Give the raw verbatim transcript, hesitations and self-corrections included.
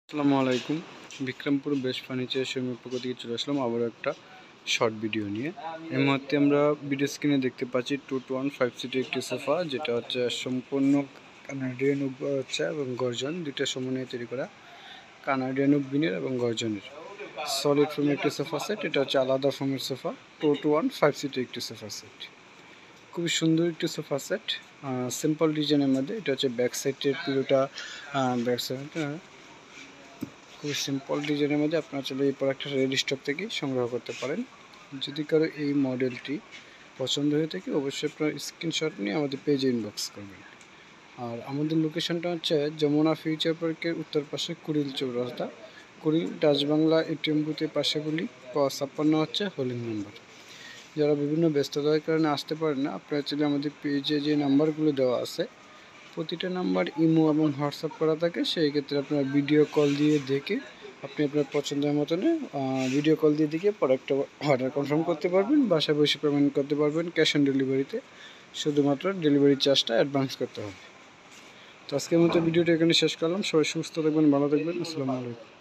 আসসালামু আলাইকুম। Bikrampur best furniture শোরুমের পক্ষ থেকে চলে আসলাম আবারও একটা শর্ট ভিডিও নিয়ে। এই মুহূর্তে আমরা ভিডিও স্ক্রিনে দেখতে পাচ্ছি টু টু ওয়ান ফাইভ সিটের একটি সোফা, যেটা হচ্ছে সম্পূর্ণ কানাডিয়ান উড হচ্ছে এবং গর্জন দুইটা সমন্বয়ে তৈরি করা কানাডিয়ান উড বিনের এবং গর্জনের সলিড ফোমের একটি সোফা সেট। এটা হচ্ছে আলাদা ফোমের sofa, two two one five সিটের একটি সোফা সেট। খুবই সুন্দর একটি সোফা সেট, সিম্পল ডিজাইনের মধ্যে। এটা হচ্ছে ব্যাক সাইডের পুরোটা ব্যাক সাইড খুব সিম্পল ডিজাইনের মধ্যে। আপনারা চলে এই প্রোডাক্টটা রেডি স্টক থেকে সংগ্রহ করতে পারেন। যদি কারো এই মডেলটি পছন্দ হয়ে থাকে অবশ্যই আপনার স্ক্রিনশট নিয়ে আমাদের পেজে ইনবক্স করবেন। আর আমাদের লোকেশনটা হচ্ছে যমুনা ফিউচার পার্কের উত্তর পাশে কুড়িল চৌরাস্তা, কুড়িল ডাচ বাংলা এটিএম বুথের পাশে বলি ক ছাপ্পান্ন হচ্ছে হোল্ডিং নাম্বার। যারা বিভিন্ন ব্যস্ততার কারণে আসতে পারেন না, আপনারা চাইলে আমাদের পেজে যে নাম্বারগুলো দেওয়া আছে প্রতিটা নাম্বার ইমো এবং হোয়াটসঅ্যাপ করা থাকে। সেই ক্ষেত্রে আপনার ভিডিও কল দিয়ে দেখে আপনি আপনার পছন্দের মতন ভিডিও কল দিয়ে দেখে প্রোডাক্টটা অর্ডার কনফার্ম করতে পারবেন। বাসায় বসে পেমেন্ট করতে পারবেন ক্যাশ অন ডেলিভারিতে, শুধুমাত্র ডেলিভারি চার্জটা অ্যাডভান্স করতে হবে। তো আজকের মতো ভিডিওটা এখানে শেষ করলাম। সবাই সুস্থ থাকবেন, ভালো থাকবেন। আসসালামু আলাইকুম।